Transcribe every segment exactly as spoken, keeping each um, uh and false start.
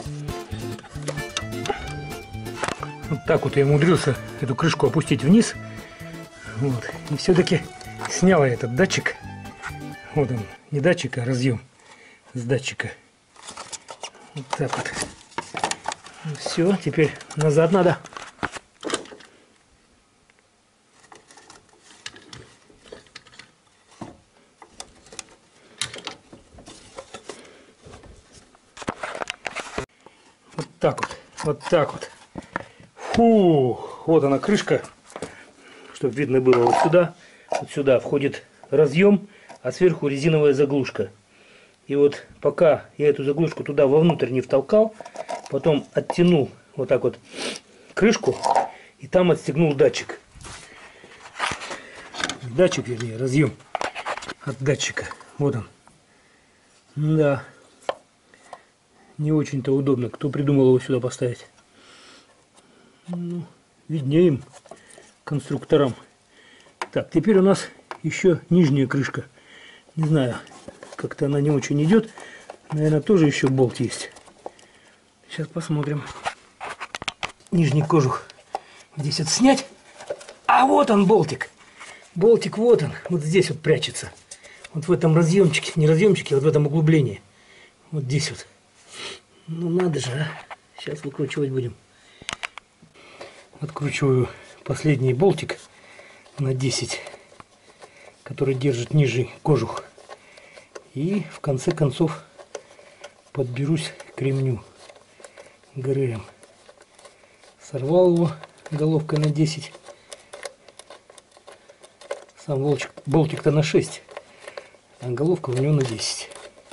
Вот так вот я умудрился эту крышку опустить вниз. Вот. И все-таки снял я этот датчик. Вот он, не датчик, а разъем с датчика. Вот так вот. Ну, все, теперь назад надо. Вот так вот, вот так вот. Фу, вот она крышка, чтобы видно было вот сюда. Вот сюда входит разъем, а сверху резиновая заглушка. И вот пока я эту заглушку туда вовнутрь не втолкал, потом оттянул вот так вот крышку и там отстегнул датчик. Датчик, вернее, разъем от датчика. Вот он. Да. Не очень-то удобно. Кто придумал его сюда поставить? Ну, виднее им, конструкторам. Так, теперь у нас еще нижняя крышка. Не знаю, как-то она не очень идет. Наверное, тоже еще болт есть. Сейчас посмотрим. Нижний кожух здесь вот снять. А вот он, болтик. Болтик вот он. Вот здесь вот прячется. Вот в этом разъемчике. Не разъемчике, а вот в этом углублении. Вот здесь вот. Ну надо же, а. Сейчас выкручивать будем. Откручиваю последний болтик на десять, который держит нижний кожух. И в конце концов подберусь к ремню ГРМ. Сорвал его головкой на десять. Сам болтик-то на шесть, а головка у него на десять.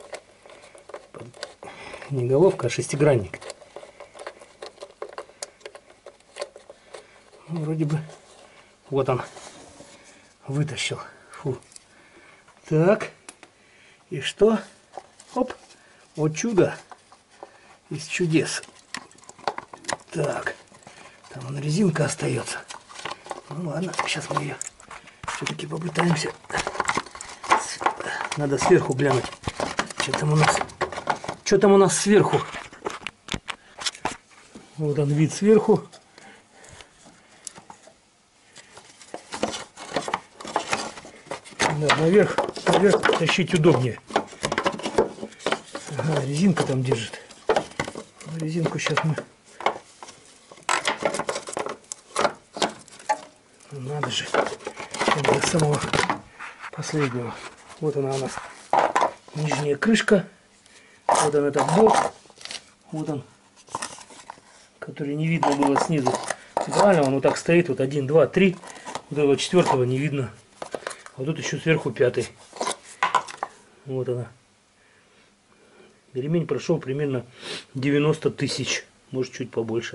Не головка, а шестигранник. Ну, вроде бы вот он вытащил. Фу. Так. И что? Оп. Вот чудо из чудес. Так. Там вон резинка остается. Ну ладно, сейчас мы ее все-таки попытаемся. Надо сверху глянуть. Что там у нас? Что там у нас сверху? Вот он вид сверху. Да, наверх, наверх тащить удобнее. Ага, резинка там держит. Резинку сейчас мы... Надо же. До самого последнего. Вот она у нас. Нижняя крышка. Вот он этот болт. Вот он. Который не видно было снизу. Правильно, он вот так стоит. Вот один, два, три. Вот этого четвертого не видно. А тут еще сверху пятый. Вот она. Ремень прошел примерно девяносто тысяч. Может, чуть побольше.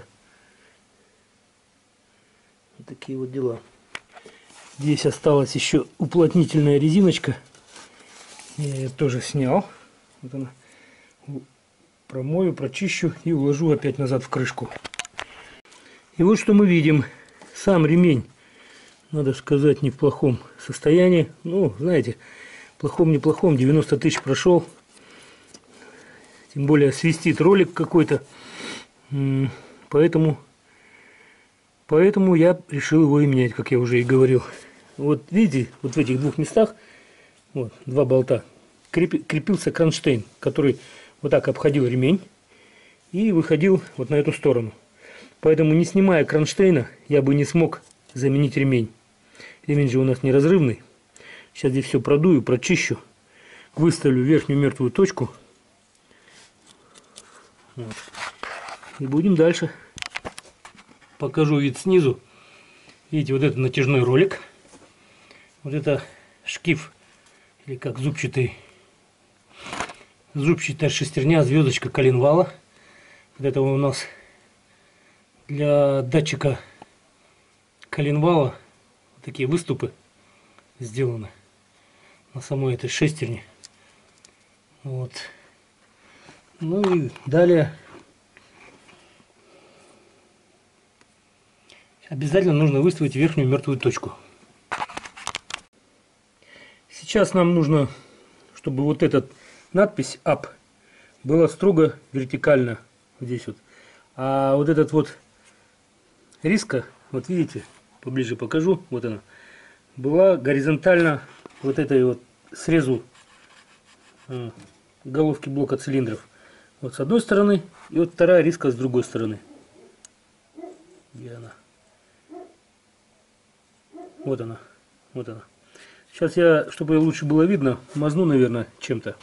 Вот такие вот дела. Здесь осталась еще уплотнительная резиночка. Я ее тоже снял. Вот она. Промою, прочищу и уложу опять назад в крышку. И вот что мы видим. Сам ремень, надо сказать, не в плохом состоянии. Ну, знаете, плохом-неплохом, девяносто тысяч прошел. Тем более свистит ролик какой-то. Поэтому, поэтому я решил его и менять, как я уже и говорил. Вот видите, вот в этих двух местах, вот, два болта, крепился кронштейн, который вот так обходил ремень и выходил вот на эту сторону. Поэтому, не снимая кронштейна, я бы не смог заменить ремень. Ремень же у нас неразрывный. Сейчас здесь все продую, прочищу, выставлю верхнюю мертвую точку. Вот. И будем дальше. Покажу вид снизу. Видите, вот это натяжной ролик. Вот это шкив, или как зубчатый, зубчатая шестерня, звездочка коленвала. Вот это у нас для датчика коленвала вот такие выступы сделаны на самой этой шестерне. Вот. Ну и далее обязательно нужно выставить верхнюю мертвую точку. Сейчас нам нужно, чтобы вот эта надпись «Up» была строго вертикально вот здесь вот. А вот этот вот риска, вот видите, поближе покажу, вот она, была горизонтально вот этой вот срезу э, головки блока цилиндров. Вот с одной стороны, и вот вторая риска с другой стороны. Где она? Вот она, вот она. Сейчас я, чтобы ее лучше было видно, мазну, наверное, чем-то.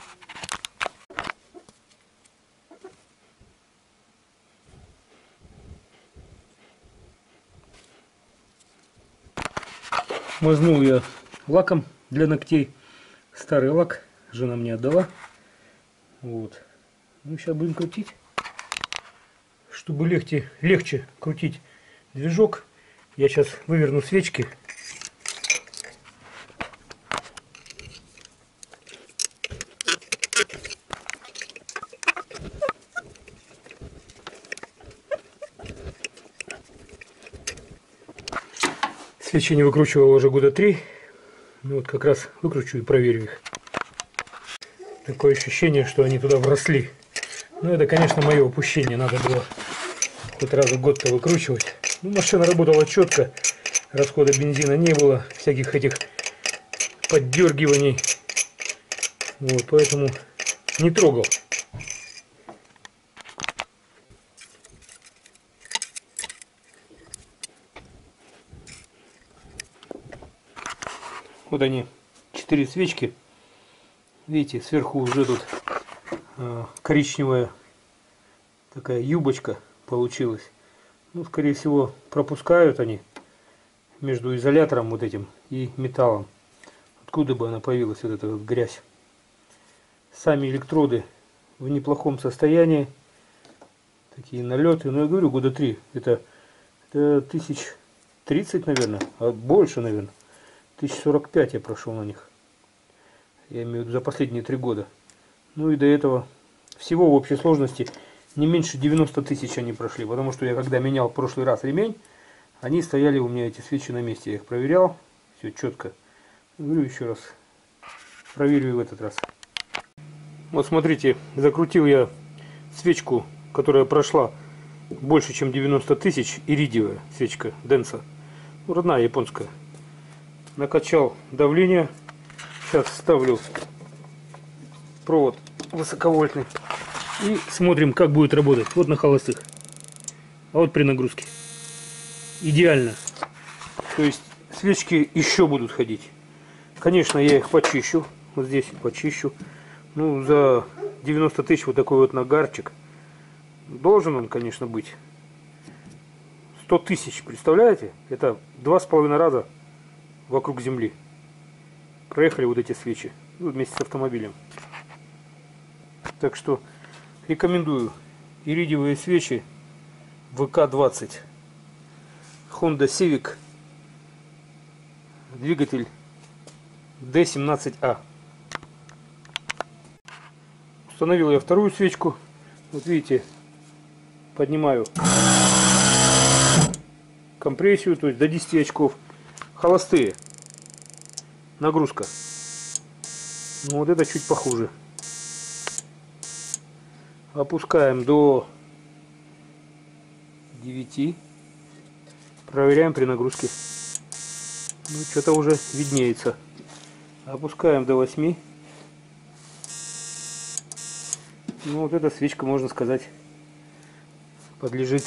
Мазнул я лаком для ногтей. Старый лак жена мне отдала. Вот. Ну, сейчас будем крутить. Чтобы легче, легче крутить движок, я сейчас выверну свечки. Свечи не выкручивал уже года три. Ну вот как раз выкручу и проверю их. Такое ощущение, что они туда вросли. Ну это, конечно, мое упущение. Надо было хоть раз в год-то выкручивать. Ну, машина работала четко. Расхода бензина не было. Всяких этих поддергиваний. Вот, поэтому не трогал. Вот они, четыре свечки. Видите, сверху уже тут э, коричневая такая юбочка получилась. Ну, скорее всего, пропускают они между изолятором вот этим и металлом. Откуда бы она появилась, вот эта вот грязь. Сами электроды в неплохом состоянии. Такие налеты. Ну, я говорю, года три. Это, это тысяч тридцать, наверное. А больше, наверное. тысяч сорок пять я прошел на них. Я имею в виду за последние три года. Ну и до этого всего в общей сложности не меньше девяноста тысяч они прошли. Потому что я когда менял в прошлый раз ремень, они стояли у меня, эти свечи, на месте. Я их проверял. Все четко. Говорю еще раз. Проверю и в этот раз. Вот смотрите, закрутил я свечку, которая прошла больше, чем девяносто тысяч. Иридиевая свечка Денса. Ну, родная японская. Накачал давление. Сейчас ставлю провод высоковольтный. И смотрим, как будет работать. Вот на холостых. А вот при нагрузке. Идеально. То есть свечки еще будут ходить. Конечно, я их почищу. Вот здесь почищу. Ну, за девяносто тысяч вот такой вот нагарчик. Должен он, конечно, быть. сто тысяч, представляете? Это два с половиной раза вокруг Земли. Проехали вот эти свечи. Ну, вместе с автомобилем. Так что рекомендую. Иридиевые свечи вэ ка двадцать. Honda Civic. Двигатель дэ семнадцать а. Установил я вторую свечку. Вот видите, поднимаю компрессию, то есть до десяти очков. Холостые. Нагрузка. Ну, вот это чуть похуже. Опускаем до девяти. Проверяем при нагрузке. Ну, что-то уже виднеется. Опускаем до восьми. Ну, вот эта свечка, можно сказать, подлежит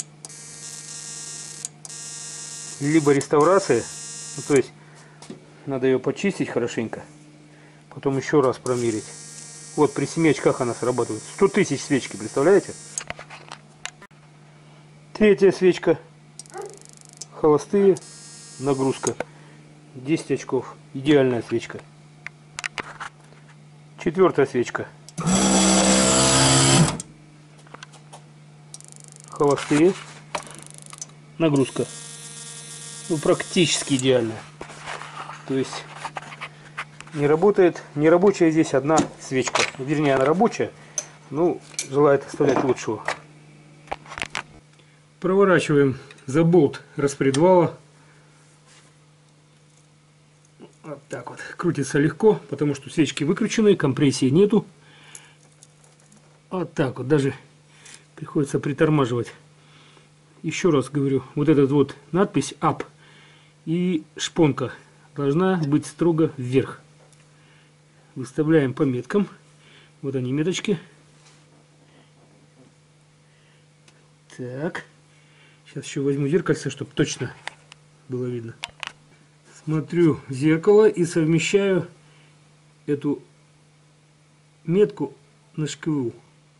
либо реставрации, ну, то есть надо ее почистить хорошенько, потом еще раз промерить. Вот при семи очках она срабатывает. сто тысяч свечки, представляете? Третья свечка. Холостые. Нагрузка. десять очков. Идеальная свечка. Четвертая свечка. Холостые. Нагрузка. Ну, практически идеальная. То есть не работает, не рабочая здесь одна свечка. Вернее, она рабочая, ну, желает оставлять лучшего. Проворачиваем за болт распредвала. Вот так вот. Крутится легко, потому что свечки выкручены, компрессии нету. Вот так вот. Даже Приходится притормаживать. Еще раз говорю, вот эта вот надпись Up и шпонка должна быть строго вверх. Выставляем по меткам. Вот они, меточки. Так. Сейчас еще возьму зеркальце, чтобы точно было видно. Смотрю в зеркало и совмещаю эту метку на шкиву.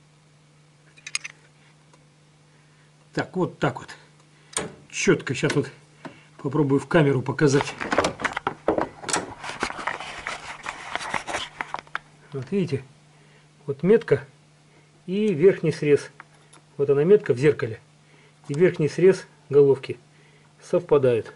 Так, вот так вот. Четко. Сейчас вот попробую в камеру показать. Вот видите? Вот метка и верхний срез. Вот она метка в зеркале. И верхний срез головки совпадает.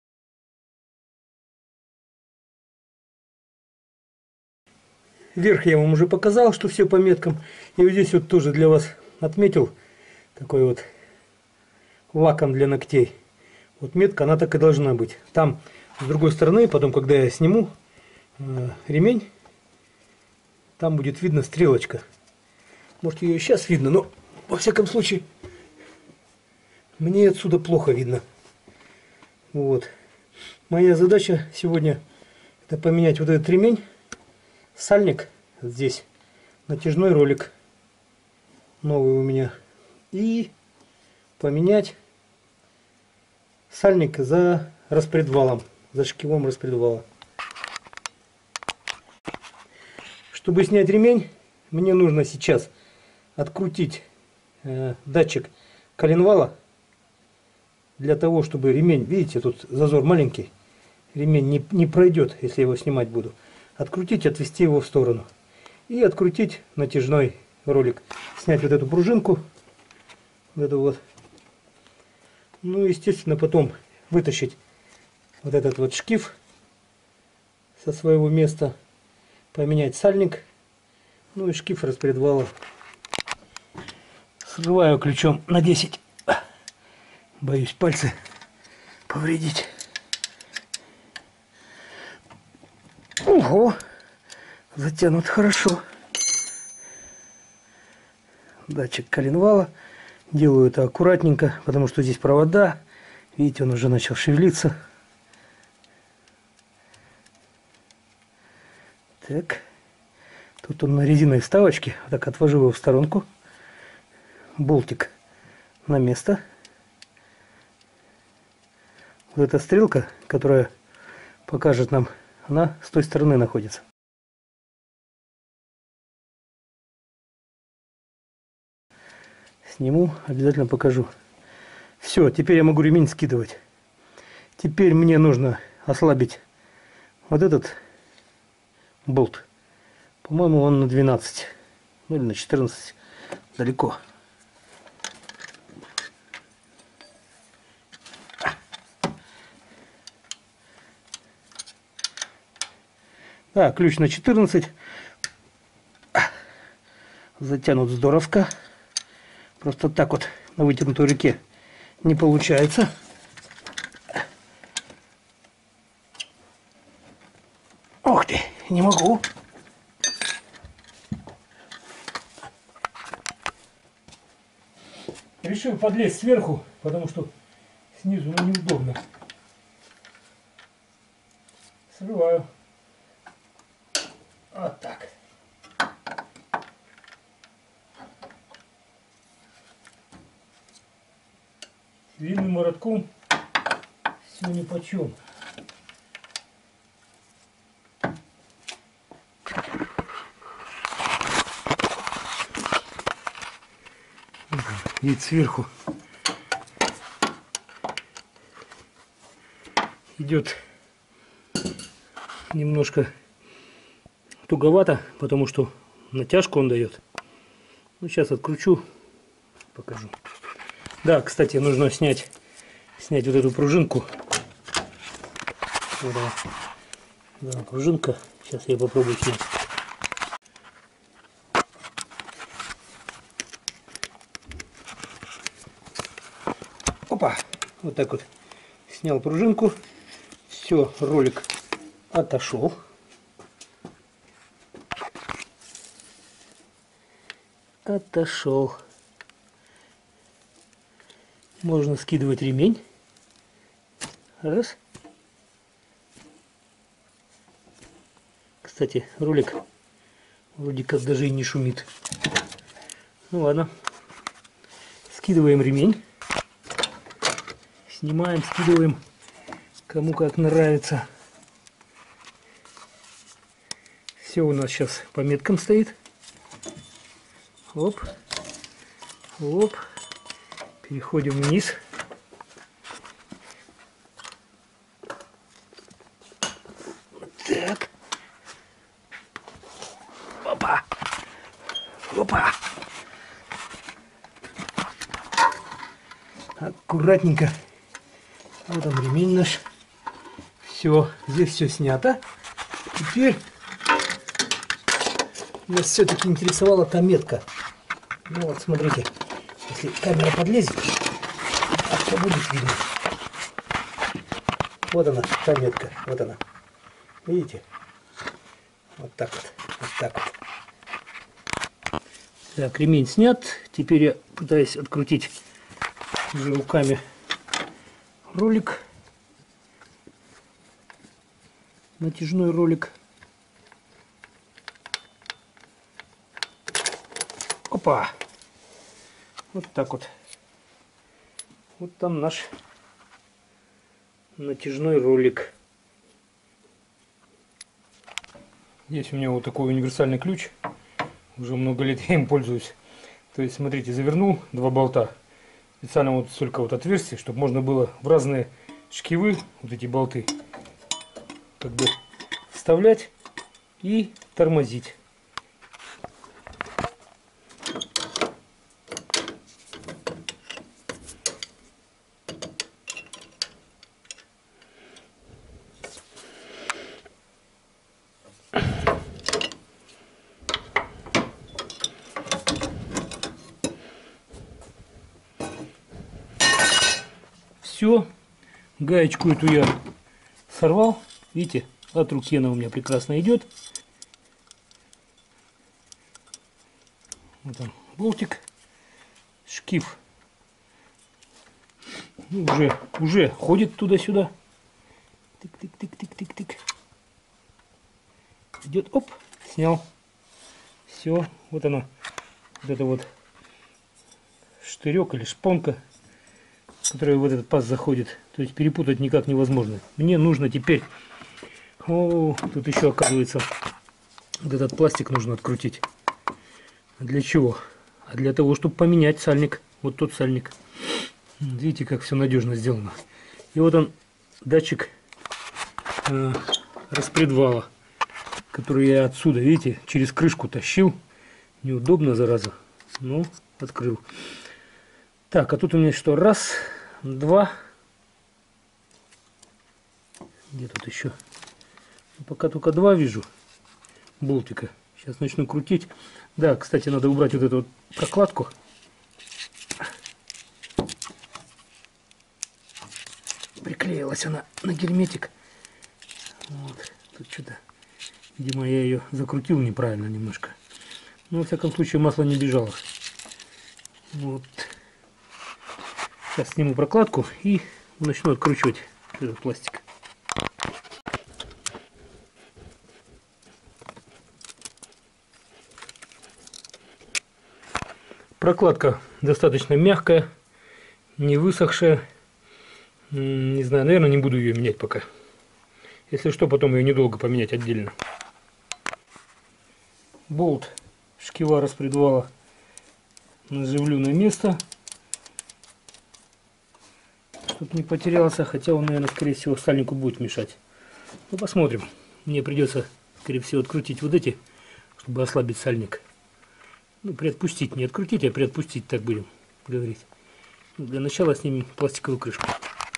Верх я вам уже показал, что все по меткам. И вот здесь вот тоже для вас отметил такой вот лаком для ногтей. Вот метка, она так и должна быть. Там с другой стороны, потом, когда я сниму э, ремень, там будет видно стрелочка. Может, ее и сейчас видно, но во всяком случае мне отсюда плохо видно. Вот. Моя задача сегодня это поменять вот этот ремень, сальник здесь, натяжной ролик новый у меня, и поменять сальник за распредвалом, за шкивом распредвала. Чтобы снять ремень, мне нужно сейчас открутить э, датчик коленвала, для того, чтобы ремень, видите, тут зазор маленький, ремень не, не пройдет, если я его снимать буду. Открутить, отвести его в сторону. И открутить натяжной ролик. Снять вот эту пружинку. Вот эту вот. Ну, естественно, потом вытащить вот этот вот шкив со своего места. Поменять сальник. Ну и шкив распредвала. Срываю ключом на десять. Боюсь пальцы повредить. Ого! Затянут хорошо. Датчик коленвала. Делаю это аккуратненько, потому что здесь провода. Видите, он уже начал шевелиться. Так. Тут он на резиновой вставочке. Вот так отвожу его в сторонку. Болтик на место. Вот эта стрелка, которая покажет нам, она с той стороны находится. Сниму, обязательно покажу. Все, теперь я могу ремень скидывать. Теперь мне нужно ослабить вот этот болт. По-моему, он на двенадцать. Ну или на четырнадцать. Далеко. Да, ключ на четырнадцать. Затянут здоровко. Просто так вот на вытянутой руке не получается. Ох ты, не могу. Решил подлезть сверху, потому что снизу ну, неудобно. Срываю. Вот так. Длинным моротком все нипочем. И сверху идет немножко туговато, потому что натяжку он дает. Ну, сейчас откручу, покажу. Да, кстати, нужно снять, снять вот эту пружинку. Вот она. Да, пружинка. Сейчас я попробую снять. Опа! Вот так вот. Снял пружинку. Все, ролик отошел. Отошел. можно скидывать ремень. Раз. Кстати, ролик вроде как даже и не шумит. Ну ладно. Скидываем ремень. Снимаем, скидываем. Кому как нравится. Все у нас сейчас по меткам стоит. Оп. Оп. Переходим вниз. Так. Опа. Опа. Аккуратненько. Вот он ремень наш. Все, здесь все снято. Теперь нас все-таки интересовала та метка. Ну вот, смотрите, если камера подлезет, то будет видно. Вот она, та метка, вот она. Видите? Вот так вот, вот так вот. Так, ремень снят. Теперь я пытаюсь открутить уже руками ролик. Натяжной ролик. Опа! Вот так вот. Вот там наш натяжной ролик. Здесь у меня вот такой универсальный ключ. Уже много лет я им пользуюсь. То есть, смотрите, завернул два болта. Специально вот столько вот отверстий, чтобы можно было в разные шкивы вот эти болты как бы вставлять и тормозить. Все, гаечку эту я сорвал. Видите, от руки она у меня прекрасно идет. Вот он, болтик, шкив уже, уже ходит туда-сюда. Тык-тык-тык-тык-тык-тык. Идет, оп, снял. Все, вот она, вот это вот штырек или шпонка, которая в этот паз заходит. То есть перепутать никак невозможно. Мне нужно теперь... О, тут еще оказывается вот этот пластик нужно открутить. Для чего? А для того, чтобы поменять сальник. Вот тот сальник. Видите, как все надежно сделано. И вот он, датчик э, распредвала, который я отсюда, видите, через крышку тащил. Неудобно, зараза. Ну, открыл. Так, а тут у меня что? Раз, два. Где тут еще? Пока только два вижу болтика. Сейчас начну крутить. Да, кстати, надо убрать вот эту вот прокладку. Приклеилась она на герметик. Вот. Тут что-то, видимо, я ее закрутил неправильно немножко. Но, во всяком случае, масло не бежало. Вот. Сейчас сниму прокладку и начну откручивать этот пластик. Прокладка достаточно мягкая, не высохшая. Не знаю, наверное, не буду ее менять пока. Если что, потом ее недолго поменять отдельно. Болт шкива распредвала наживлю на место, чтобы не потерялся. Хотя он, наверное, скорее всего, сальнику будет мешать. Ну, посмотрим. Мне придется, скорее всего, открутить вот эти, чтобы ослабить сальник. Ну, приотпустить, не открутить, а приотпустить, так будем говорить. Для начала снимем пластиковую крышку.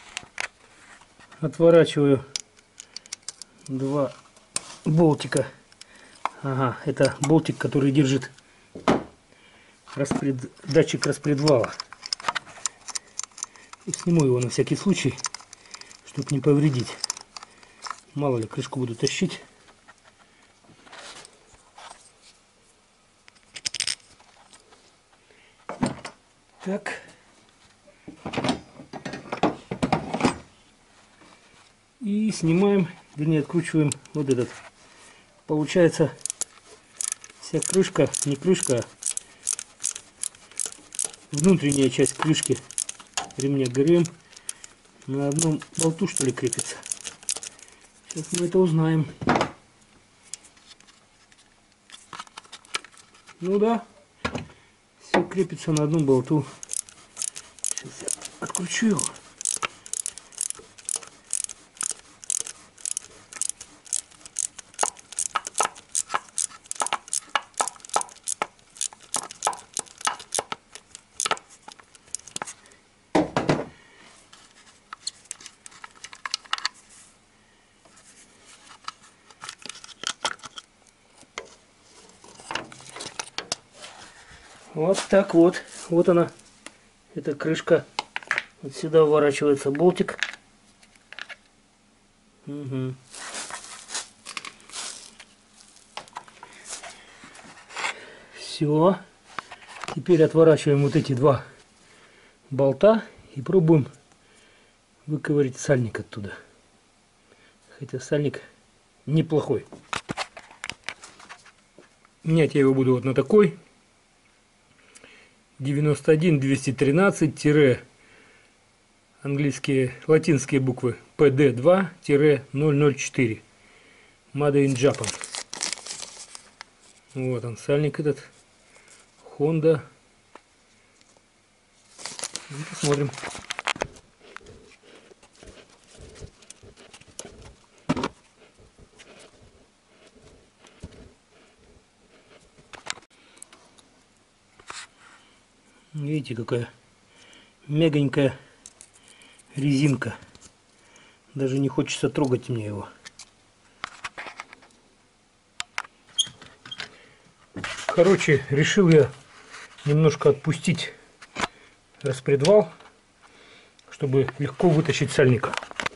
Отворачиваю два болтика. Ага, это болтик, который держит распред... датчик распредвала. И сниму его на всякий случай, чтобы не повредить. Мало ли, крышку буду тащить. Так. И снимаем, вернее откручиваем вот этот. Получается вся крышка, не крышка, а внутренняя часть крышки ремня ГРМ на одном болту, что ли, крепится. Сейчас мы это узнаем. Ну да, все крепится на одном болту. Сейчас я откручу его. Вот так вот. Вот она. Эта крышка. Вот сюда вворачивается болтик. Угу. Все. Теперь отворачиваем вот эти два болта и пробуем выковырять сальник оттуда. Хотя сальник неплохой. Менять я его буду вот на такой. девяносто один двести тринадцать английские латинские буквы пэ дэ два ноль ноль четыре. Made in Japan. Вот он, сальник этот. Honda. Ну, посмотрим. Видите, какая мягонькая резинка. Даже не хочется трогать мне его. Короче, решил я немножко отпустить распредвал, чтобы легко вытащить сальник.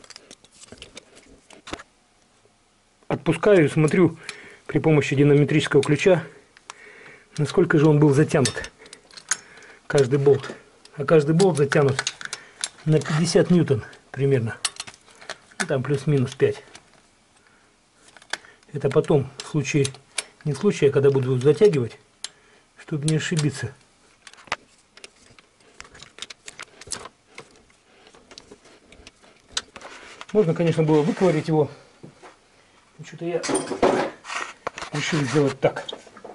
Отпускаю и смотрю при помощи динамометрического ключа, насколько же он был затянут. Каждый болт. А каждый болт затянут на пятьдесят ньютон примерно. Ну, там плюс-минус пять. Это потом, в случае, не в случае, а когда буду затягивать, чтобы не ошибиться. Можно, конечно, было выковырять его. Но что-то я решил сделать так.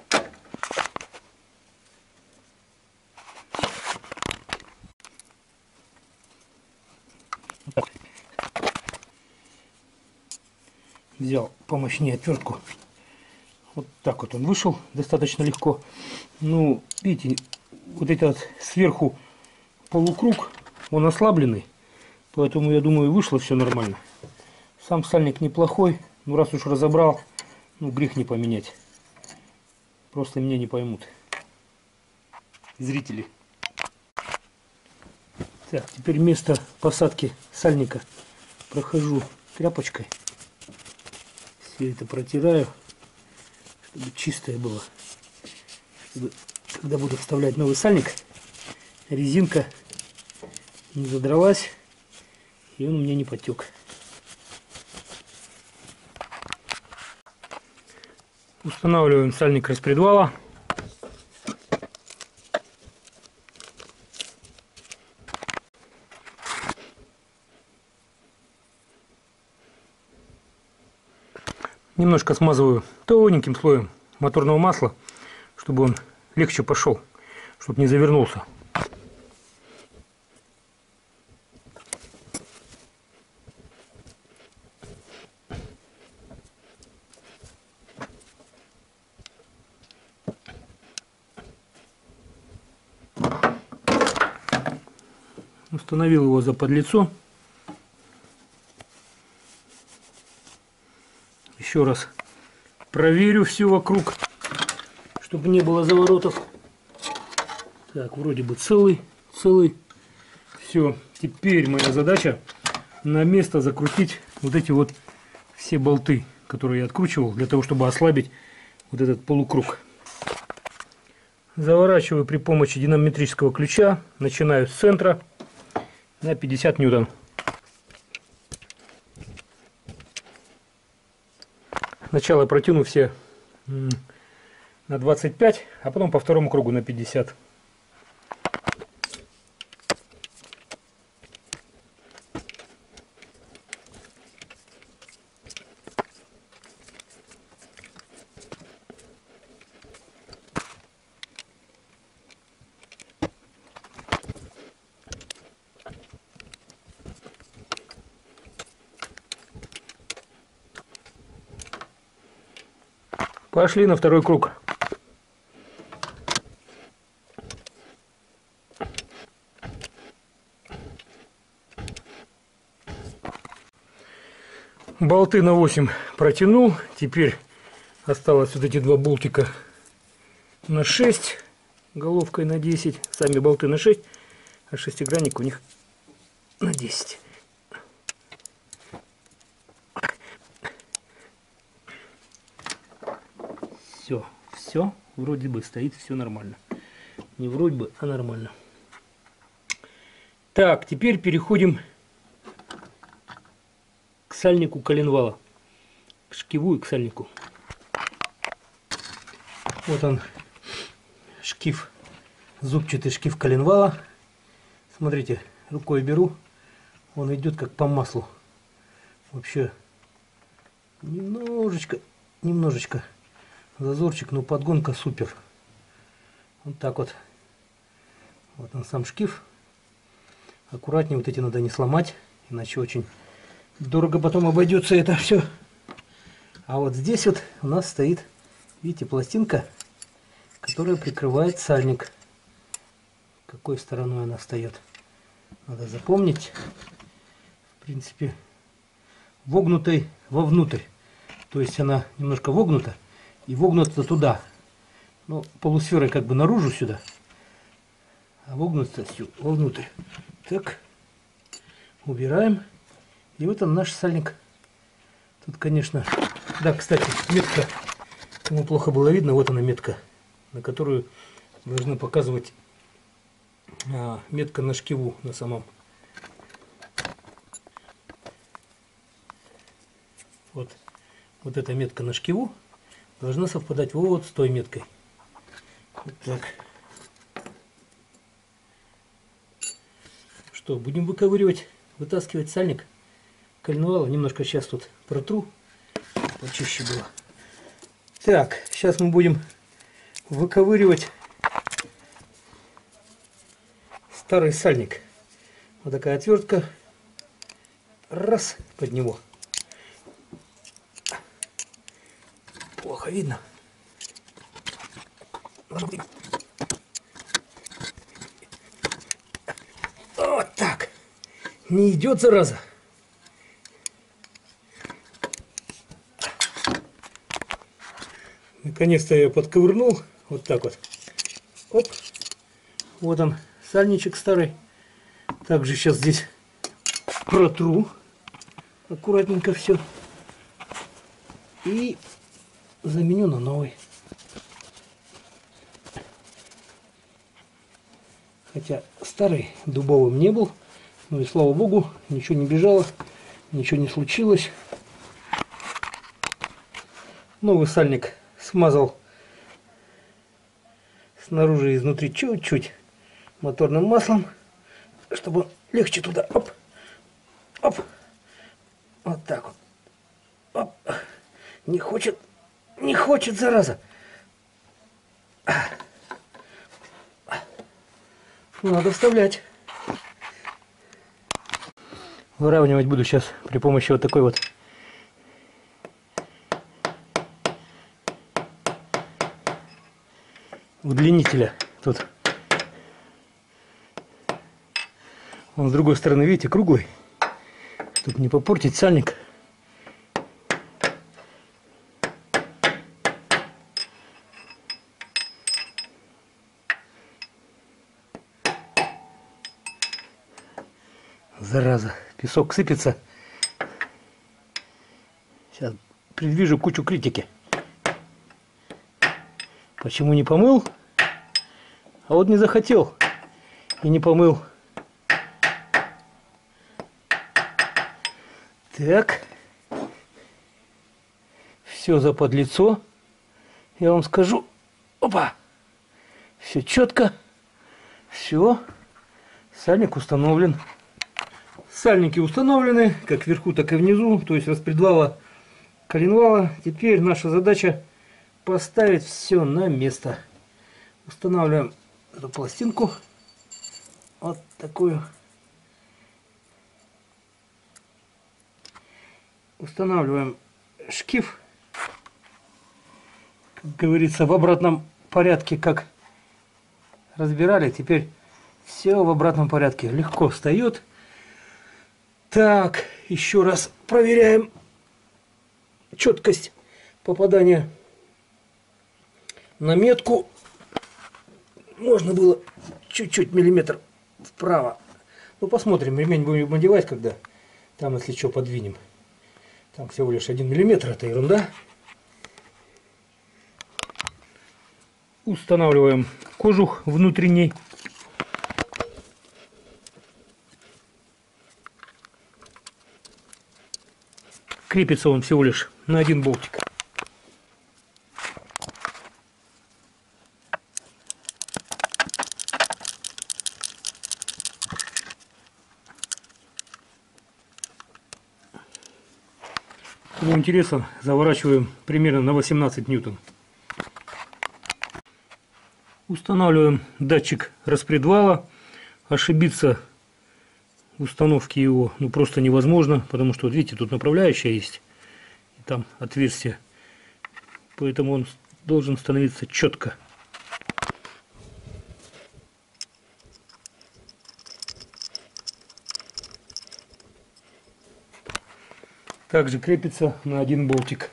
Взял помощнее отвертку. Вот так вот он вышел достаточно легко. Ну, видите, вот этот сверху полукруг, он ослабленный. Поэтому, я думаю, вышло все нормально. Сам сальник неплохой. Ну, раз уж разобрал, ну, грех не поменять. Просто меня не поймут зрители. Так, теперь место посадки сальника прохожу тряпочкой. Все это протираю, чтобы чистое было. Чтобы, когда буду вставлять новый сальник, резинка не задралась и он у меня не потек. Устанавливаем сальник распредвала. Немножко смазываю тоненьким слоем моторного масла, чтобы он легче пошел, чтобы не завернулся. Установил его за подлицо. Еще раз проверю все вокруг, чтобы не было заворотов. Так, вроде бы целый, целый. Все, теперь моя задача на место закрутить вот эти вот все болты, которые я откручивал, для того, чтобы ослабить вот этот полукруг. Заворачиваю при помощи динамометрического ключа, начинаю с центра на пятьдесят ньютон. Сначала протяну все на двадцать пять, а потом по второму кругу на пятьдесят. Пошли на второй круг. Болты на восемь протянул. Теперь осталось вот эти два болтика на шесть, головкой на десять. Сами болты на шесть, а шестигранник у них на десять. Все, все, вроде бы стоит, все нормально. Не вроде бы, а нормально. Так, теперь переходим к сальнику коленвала. К шкиву и к сальнику. Вот он, шкив, зубчатый шкив коленвала. Смотрите, рукой беру, он идет как по маслу. Вообще, немножечко, немножечко. Зазорчик, но подгонка супер. Вот так вот. Вот он сам шкив. Аккуратнее, вот эти надо не сломать, иначе очень дорого потом обойдется это все. А вот здесь вот у нас стоит, видите, пластинка, которая прикрывает сальник. Какой стороной она встает? Надо запомнить. В принципе, вогнутой вовнутрь. То есть она немножко вогнута. И вогнуться туда. Ну, полусферой как бы наружу сюда. А вогнуться вовнутрь. Так. Убираем. И вот он наш сальник. Тут, конечно... Да, кстати, метка. Кому плохо было видно, вот она метка. На которую должны показывать а, метка на шкиву на самом. Вот. Вот эта метка на шкиву должна совпадать вот с той меткой. Вот так. Что, будем выковыривать, вытаскивать сальник коленвала. Немножко сейчас тут протру, почище было. Так, сейчас мы будем выковыривать старый сальник. Вот такая отвертка. Раз, под него. Плохо видно. Вот так. Не идет, зараза. Наконец-то я подковырнул. Вот так вот. Оп. Вот он, сальничек старый. Также сейчас здесь протру. Аккуратненько все. И заменю на новый. Хотя старый дубовым не был. Ну и слава богу, ничего не бежало, ничего не случилось. Новый сальник смазал снаружи и изнутри чуть-чуть моторным маслом, чтобы легче туда. Оп, оп. Вот так вот. Оп. Не хочет. Не хочет, зараза. Надо вставлять. Выравнивать буду сейчас при помощи вот такой вот удлинителя. Тут он с другой стороны, видите, круглый. Чтобы не попортить сальник. Зараза, песок сыпется. Сейчас предвижу кучу критики. Почему не помыл? А вот не захотел и не помыл. Так. Все. Все заподлицо. Я вам скажу. Опа! Все четко. Все. Сальник установлен. Сальники установлены, как вверху, так и внизу. То есть распредвала, коленвала. Теперь наша задача поставить все на место. Устанавливаем эту пластинку. Вот такую. Устанавливаем шкив. Как говорится, в обратном порядке, как разбирали. Теперь все в обратном порядке. Легко встает. Так, еще раз проверяем четкость попадания на метку. Можно было чуть-чуть миллиметр вправо. Ну, посмотрим. Ремень будем одевать, когда там, если что, подвинем. Там всего лишь один миллиметр. Это ерунда. Устанавливаем кожух внутренний. Крепится он всего лишь на один болтик. Кому интересно, заворачиваем примерно на восемнадцать ньютон. Устанавливаем датчик распредвала. Ошибиться в установке его ну просто невозможно, потому что вот видите, тут направляющая есть, и там отверстие, поэтому он должен становиться четко. Также крепится на один болтик.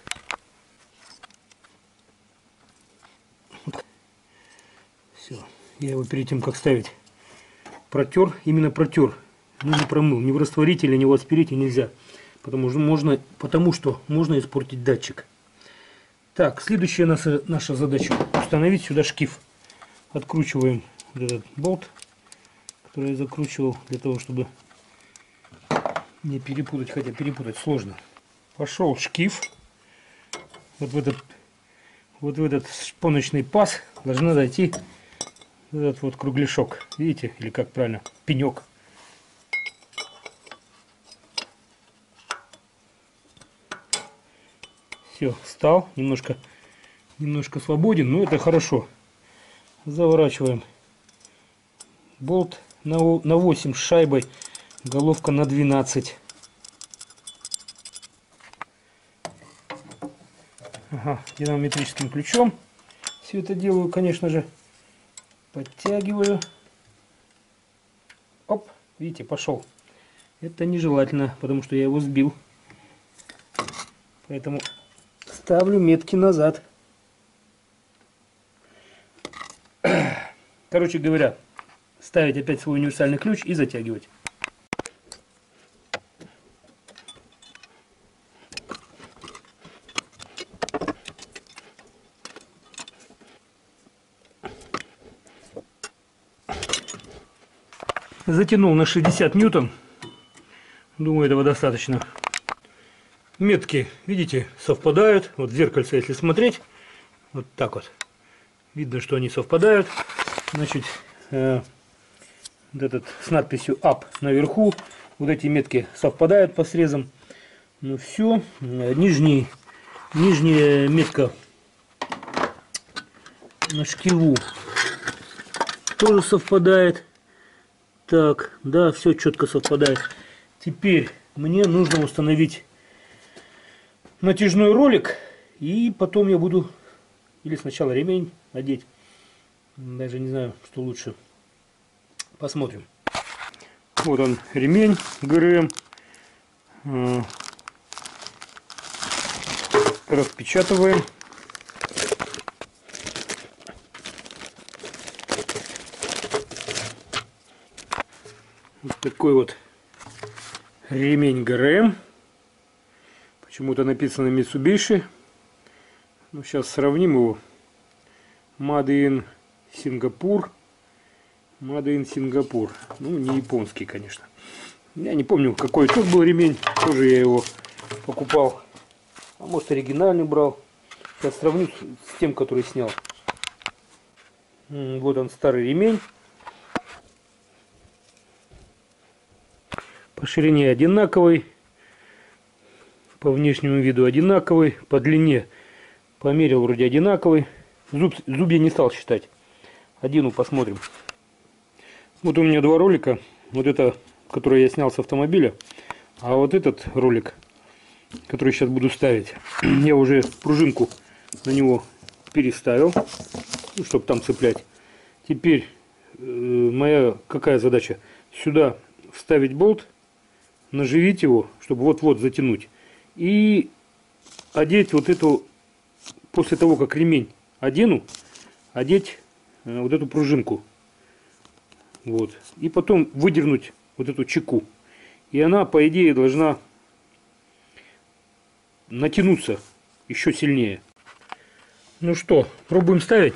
Все, я его перед тем как ставить протер, именно протер. Ну, не промыл, ни в растворителе, ни в аспирите нельзя, потому что можно, потому что можно испортить датчик. Так, следующая наша, наша задача установить сюда шкив. Откручиваем вот этот болт, который я закручивал, для того, чтобы не перепутать, хотя перепутать сложно. Пошел шкив. Вот в этот, вот в этот шпоночный паз должна зайти этот вот кругляшок. Видите, или как правильно, пенек. Все, встал, немножко, немножко свободен, но это хорошо. Заворачиваем болт на, на восемь с шайбой, головка на двенадцать. Ага, динамометрическим ключом все это делаю, конечно же. Подтягиваю. Оп, видите, пошел. Это нежелательно, потому что я его сбил. Поэтому ставлю метки назад. Короче говоря, ставить опять свой универсальный ключ и затягивать. Затянул на шестьдесят ньютон. Думаю, этого достаточно. Метки, видите, совпадают. Вот в зеркальце, если смотреть, вот так вот. Видно, что они совпадают. Значит, э, вот этот с надписью Up наверху. Вот эти метки совпадают по срезам. Ну все. Нижний, нижняя метка на шкиву тоже совпадает. Так, да, все четко совпадает. Теперь мне нужно установить натяжной ролик, и потом я буду или сначала ремень надеть, даже не знаю, что лучше, посмотрим. Вот он, ремень ГРМ, распечатываем. Вот такой вот ремень ГРМ. Почему-то написано Mitsubishi. Ну, сейчас сравним его. Made in Singapore. Made in Singapore. Ну, не японский, конечно. Я не помню, какой тут был ремень. Тоже я его покупал. А может, оригинальный брал. Сейчас сравню с тем, который снял. Вот он, старый ремень. По ширине одинаковый. По внешнему виду одинаковый. По длине померил, вроде одинаковый. Зуб, зуб я не стал считать. Одену, посмотрим. Вот у меня два ролика. Вот это, который я снял с автомобиля. А вот этот ролик, который сейчас буду ставить, я уже пружинку на него переставил, ну, чтобы там цеплять. Теперь э, моя какая задача? Сюда вставить болт, наживить его, чтобы вот-вот затянуть. И одеть вот эту, после того, как ремень одену, одеть э, вот эту пружинку. Вот. И потом выдернуть вот эту чеку. И она, по идее, должна натянуться еще сильнее. Ну что, пробуем ставить.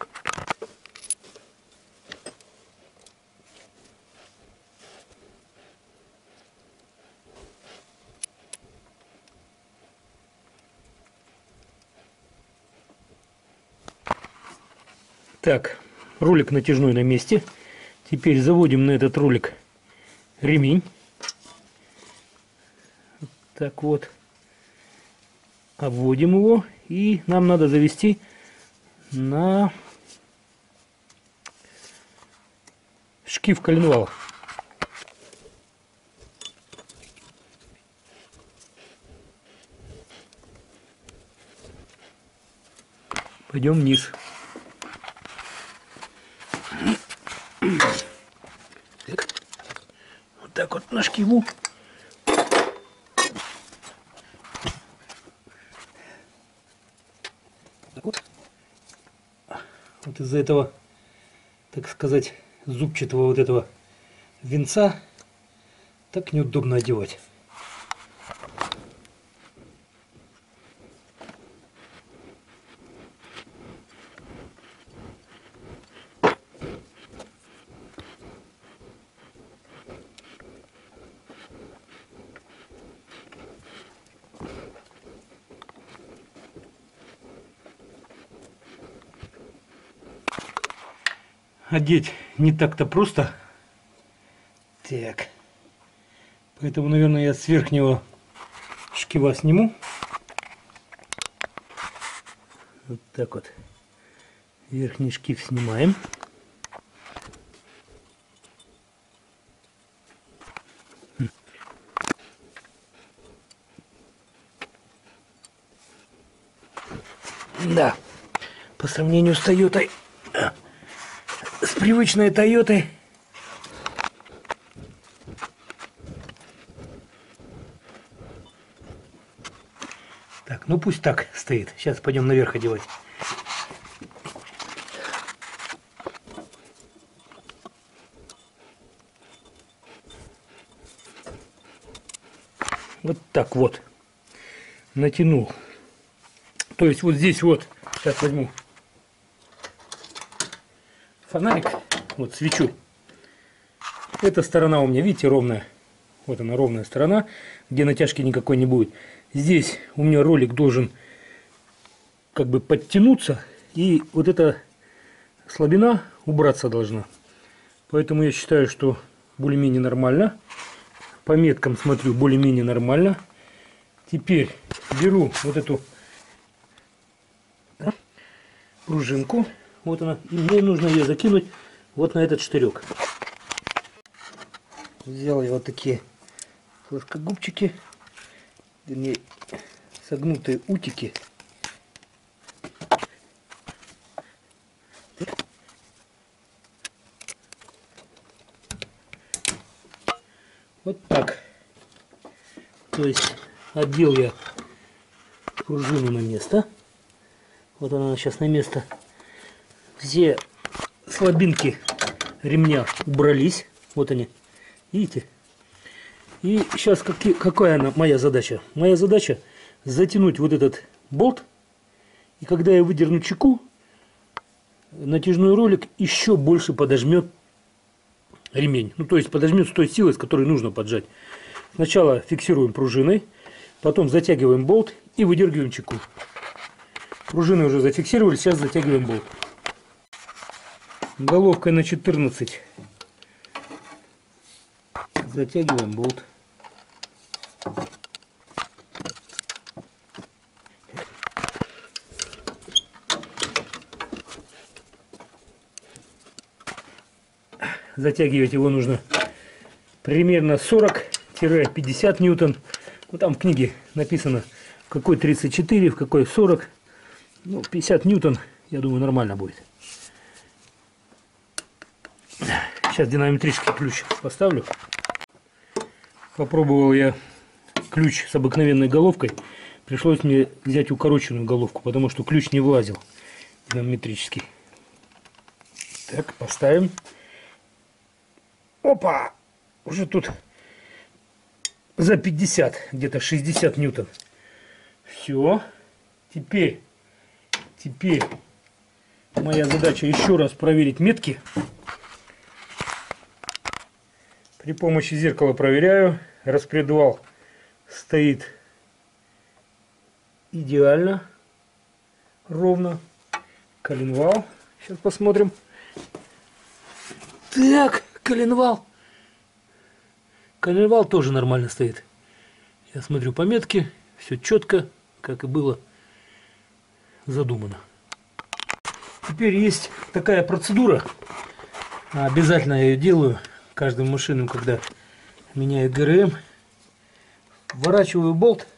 Так, ролик натяжной на месте. Теперь заводим на этот ролик ремень. Так вот. Обводим его. И нам надо завести на шкив коленвала. Пойдем вниз. Так. Вот так вот на шкиву. Вот. Вот из-за этого, так сказать, зубчатого вот этого венца так неудобно одевать. Одеть не так-то просто. Так. Поэтому, наверное, я с верхнего шкива сниму. Вот так вот. Верхний шкив снимаем. Да. По сравнению с Тойотой, с привычной Тойотой, так, ну пусть так стоит. Сейчас пойдем наверх одевать. Вот так вот натянул. То есть вот здесь вот, сейчас возьму фонарик, вот свечу. Эта сторона у меня, видите, ровная. Вот она, ровная сторона, где натяжки никакой не будет. Здесь у меня ролик должен как бы подтянуться, и вот эта слабина убраться должна. Поэтому я считаю, что более-менее нормально. По меткам смотрю, более-менее нормально. Теперь беру вот эту пружинку. Вот она. И мне нужно ее закинуть вот на этот штырек. Взял я вот такие плоскогубчики, вернее, согнутые утики. Вот так. То есть одел я пружину на место. Вот она сейчас на место. Все слабинки ремня убрались. Вот они. Видите? И сейчас какие, какая она моя задача? Моя задача затянуть вот этот болт. И когда я выдерну чеку, натяжной ролик еще больше подожмет ремень. Ну, то есть подожмет с той силой, с которой нужно поджать. Сначала фиксируем пружиной, потом затягиваем болт и выдергиваем чеку. Пружины уже зафиксировали, сейчас затягиваем болт. Головкой на четырнадцать. Затягиваем болт. Затягивать его нужно примерно сорок-пятьдесят ньютон. Ну, там в книге написано, в какой тридцать четыре, в какой сорок. Ну, пятьдесят ньютон, я думаю, нормально будет. Сейчас динамометрический ключ поставлю. Попробовал я ключ с обыкновенной головкой. Пришлось мне взять укороченную головку, потому что ключ не влазил динамометрический. Так, поставим. Опа! Уже тут за пятьдесят, где-то шестьдесят ньютон. Все. Теперь, теперь моя задача еще раз проверить метки. При помощи зеркала проверяю. Распредвал стоит идеально, ровно. Коленвал. Сейчас посмотрим. Так, коленвал. Коленвал тоже нормально стоит. Я смотрю по метке. Все четко, как и было задумано. Теперь есть такая процедура. Обязательно я ее делаю каждую машину, когда меняю ГРМ. Вворачиваю болт.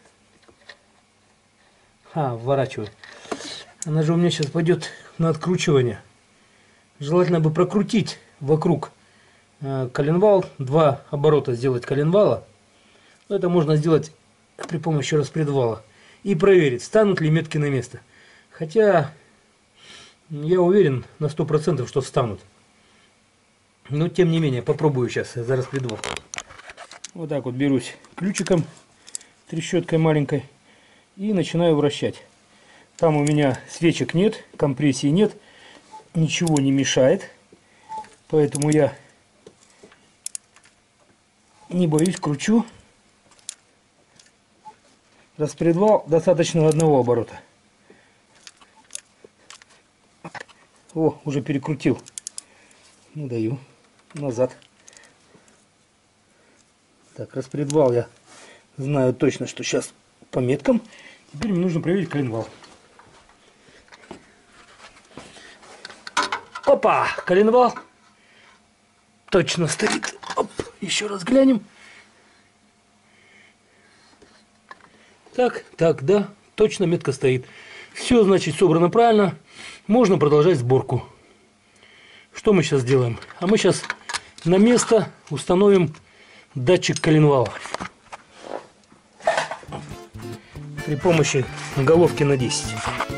А, вворачиваю. Она же у меня сейчас пойдет на откручивание. Желательно бы прокрутить вокруг коленвал. Два оборота сделать коленвала. Это можно сделать при помощи распредвала. И проверить, станут ли метки на место. Хотя я уверен на сто процентов, что встанут. Но тем не менее, попробую сейчас за распредвал. Вот так вот берусь ключиком, трещоткой маленькой, и начинаю вращать. Там у меня свечек нет, компрессии нет, ничего не мешает. Поэтому я не боюсь, кручу. Распредвал достаточно одного оборота. О, уже перекрутил. Ну, даю назад. Так, распредвал я знаю точно, что сейчас по меткам. Теперь мне нужно проверить коленвал. Опа! Коленвал точно стоит. Оп, еще раз глянем. Так, так, да, точно метка стоит. Все, значит, собрано правильно. Можно продолжать сборку. Что мы сейчас делаем? А мы сейчас на место установим датчик коленвала. При помощи головки на десять.